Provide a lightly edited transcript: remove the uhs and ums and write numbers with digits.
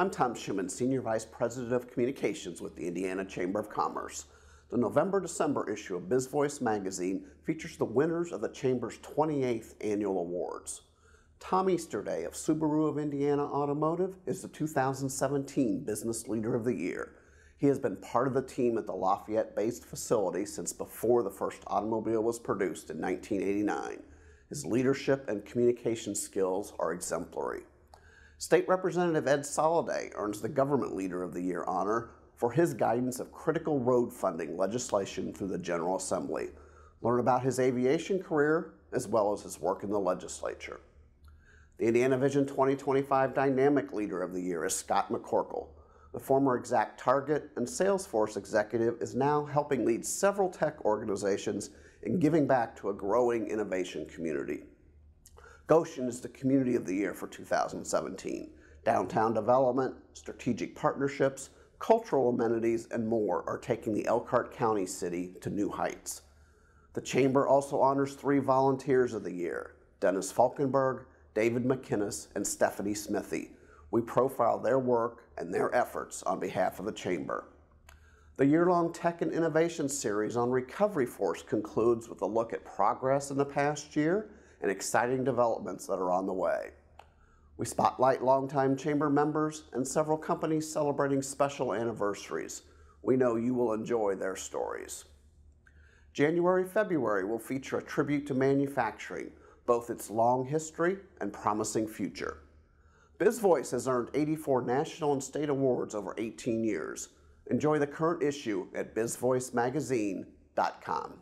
I'm Tom Schuman, Senior Vice President of Communications with the Indiana Chamber of Commerce. The November-December issue of BizVoice magazine features the winners of the Chamber's 28th annual awards. Tom Easterday of Subaru of Indiana Automotive is the 2017 Business Leader of the Year. He has been part of the team at the Lafayette-based facility since before the first automobile was produced in 1989. His leadership and communication skills are exemplary. State Representative Ed Soliday earns the Government Leader of the Year honor for his guidance of critical road funding legislation through the General Assembly. Learn about his aviation career as well as his work in the legislature. The Indiana Vision 2025 Dynamic Leader of the Year is Scott McCorkle. The former ExactTarget and Salesforce executive is now helping lead several tech organizations in giving back to a growing innovation community. Goshen is the Community of the Year for 2017. Downtown development, strategic partnerships, cultural amenities, and more are taking the Elkhart County city to new heights. The Chamber also honors 3 Volunteers of the Year, Dennis Falkenberg, David McInnes, and Stephanie Smithy. We profile their work and their efforts on behalf of the Chamber. The year-long Tech and Innovation series on Recovery Force concludes with a look at progress in the past year and exciting developments that are on the way. We spotlight longtime Chamber members and several companies celebrating special anniversaries. We know you will enjoy their stories. January-February will feature a tribute to manufacturing, both its long history and promising future. BizVoice has earned 84 national and state awards over 18 years. Enjoy the current issue at bizvoicemagazine.com.